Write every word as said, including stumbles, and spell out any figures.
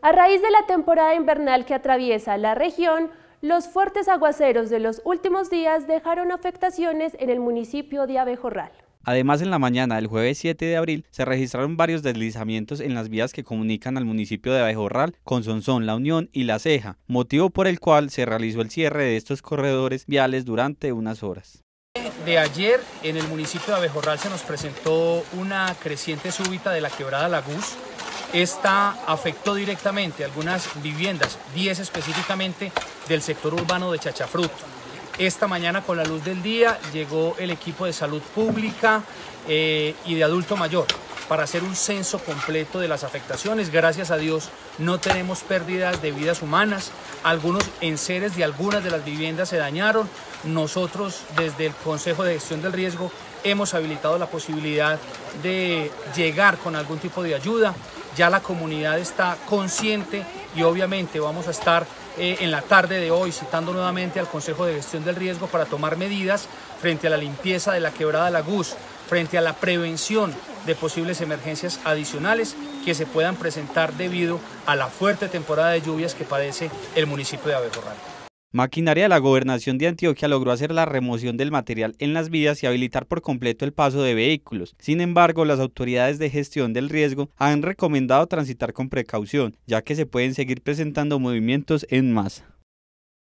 A raíz de la temporada invernal que atraviesa la región, los fuertes aguaceros de los últimos días dejaron afectaciones en el municipio de Abejorral. Además, en la mañana del jueves siete de abril se registraron varios deslizamientos en las vías que comunican al municipio de Abejorral con Sonsón, La Unión y La Ceja, motivo por el cual se realizó el cierre de estos corredores viales durante unas horas. De ayer en el municipio de Abejorral se nos presentó una creciente súbita de la quebrada Laguz. Esta afectó directamente algunas viviendas, diez específicamente del sector urbano de Chachafruto. Esta mañana, con la luz del día, llegó el equipo de salud pública eh, y de adulto mayor para hacer un censo completo de las afectaciones. Gracias a Dios no tenemos pérdidas de vidas humanas. Algunos enseres de algunas de las viviendas se dañaron. Nosotros, desde el Consejo de Gestión del Riesgo, hemos habilitado la posibilidad de llegar con algún tipo de ayuda. Ya la comunidad está consciente y obviamente vamos a estar eh, en la tarde de hoy citando nuevamente al Consejo de Gestión del Riesgo para tomar medidas frente a la limpieza de la quebrada Laguz, frente a la prevención de posibles emergencias adicionales que se puedan presentar debido a la fuerte temporada de lluvias que padece el municipio de Abejorral. Maquinaria de la Gobernación de Antioquia logró hacer la remoción del material en las vías y habilitar por completo el paso de vehículos. Sin embargo, las autoridades de gestión del riesgo han recomendado transitar con precaución, ya que se pueden seguir presentando movimientos en masa.